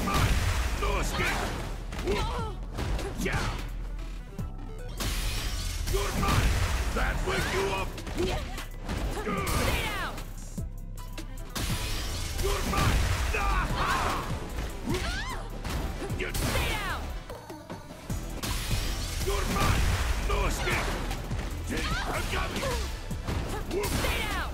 mine! No escape! Whoop. Yeah! You're mine! That wake you up! Stay down! You're mine! Ah! You- Stay down! You're mine! No escape! I got you! Whoop. Stay down!